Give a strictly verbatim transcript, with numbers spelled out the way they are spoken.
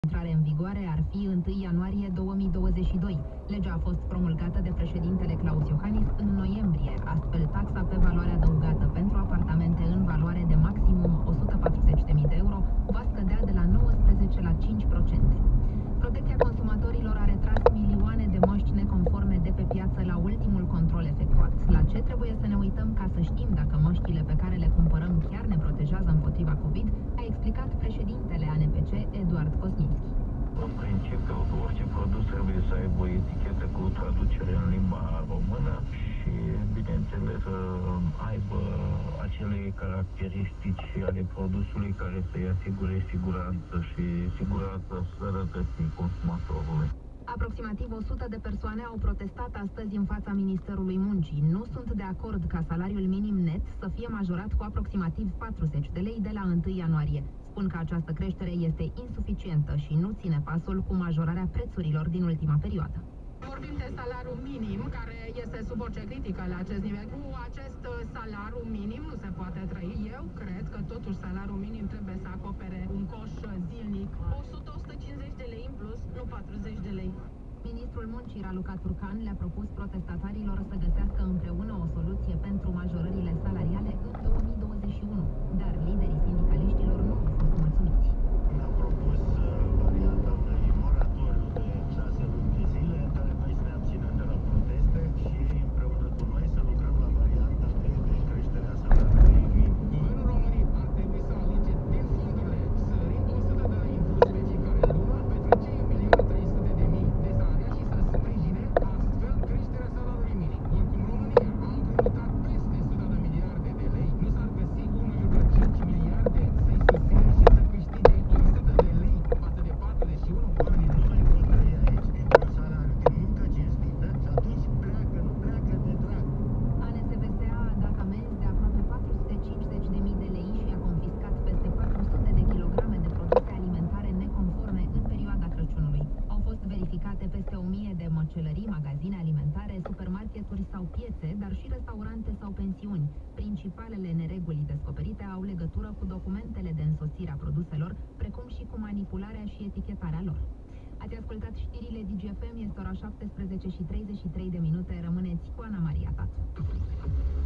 Intrare în vigoare ar fi întâi ianuarie două mii douăzeci și doi. Legea a fost promulgată de președintele Klaus Iohannis în noiembrie. Astfel, taxa pe valoare adăugată pentru apartamente în valoare de maximum o sută patruzeci de mii de euro va scădea de la nouăsprezece la cinci la sută. Protecția consumatorilor a retras milioane de măști neconforme de pe piață la ultimul control efectuat. La ce trebuie să ne uităm ca să știm dacă măștile pe care le cumpărăm chiar ne protejează împotriva COVID, a explicat președintele A N P C, Eduard Cosminski. În principiu, orice produs trebuie să aibă o etichetă cu traducere în limba română și, bineînțeles, să aibă acele caracteristici ale produsului care să-i asigure siguranță și siguranță sănătății consumatorului. Aproximativ o sută de persoane au protestat astăzi în fața Ministerului Muncii. Nu sunt de acord ca salariul minim net să fie majorat cu aproximativ patruzeci de lei de la întâi ianuarie. Spun că această creștere este insuficientă și nu ține pasul cu majorarea prețurilor din ultima perioadă. Vorbim de salariul minim, care este sub orice critică la acest nivel. Cu acest salariu minim nu se poate trăi. Eu cred că totuși salariul minim trebuie să acopere un coș zilnic. o sută - o sută cincizeci de lei în plus, nu patruzeci de lei. Ministrul Muncii, Raluca Turcan, le-a propus protestatarilor să găsească împreună o soluție pentru majorările salariale în două mii douăzeci și unu, dar liderii sindicaliștilor nu au fost mulțumiți. Ne-a propus varianta unui moratoriu de șase luni de zile, în care noi să ne abținem de la proteste și împreună cu noi să lucrăm la varianta de, de creșterea salariului minim. Guvernul României ar trebui să aloce din fondurile sărind o sută de lei în plus pe fiecare lună pentru cei un milion trei sute de mii de salariați și să sprijine astfel creșterea salariului minim. Oricum, România a împrumutat peste o sută de miliarde de lei, nu s-ar găsi unu virgulă cinci miliarde să-i susțină și să câștige o sută de lei față de patruzeci și unu. Oamenii nu mai pot trăi aici dintr-un salariu de muncă cinstită și atunci pleacă, nu pleacă de drag. A N S V S A a dat amenzi de aproape patru sute cincizeci de mii de lei și a confiscat peste patru sute de kilograme de produse alimentare neconforme în perioada Crăciunului. Au fost verificate peste o mie de măcelării, magazine alimentare, supermarketuri sau piețe, dar și restaurante sau pensiuni. Principalele nereguli descoperite au legătură cu documentele de însoțire a produselor, precum și cu manipularea și etichetarea lor. Ați ascultat știrile Digi F M, este ora șaptesprezece și treizeci și trei de minute, rămâneți cu Ana Maria Tatu.